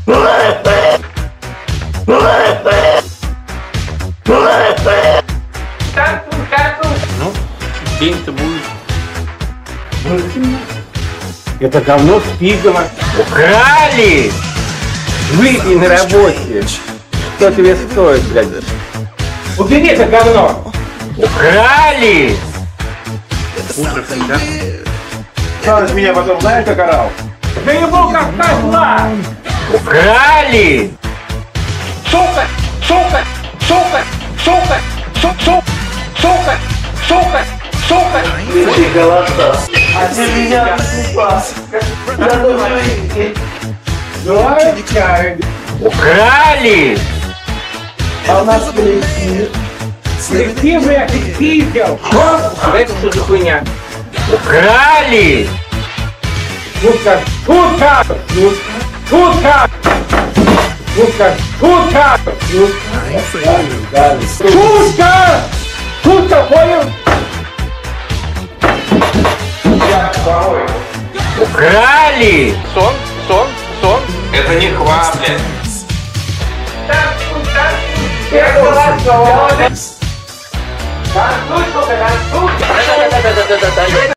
Ну, день-то будет. Это говно Спигова. Украли! Выпей на работе. Что тебе стоит, блядь? Убери это говно! Украли! Утро всегда. Сам меня потом знаешь, как орал? Да ему как козла! Украли! Сука! Сука! Сука! Сука! Сука! Сука! Сука! Сука! Ты голоса. А ты меня сука. Я должен идти. Украли! А у нас коллектив. Коллектив, блядь, ты пиздил! Это что за хуйня? Украли! Шутка! Шутка! Шутка! Шутка! Шутка! Шутка! Шутка, понял? Украли! Сон, сон, сон. Это не хва, блядь. Танцуй, сука, танцуй!